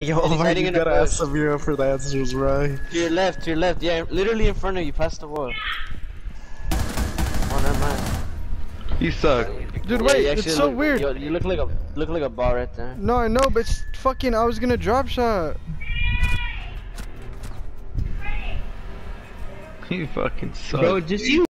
Yo, Omar, you gotta ask Samira for the answers, bro. To your left, yeah, literally in front of you, past the wall. Oh, never mind. You suck. Dude, wait, it's so weird. You look like a ball right there. No, I know, but it's fucking, I was gonna drop shot. You fucking suck. Bro, just you.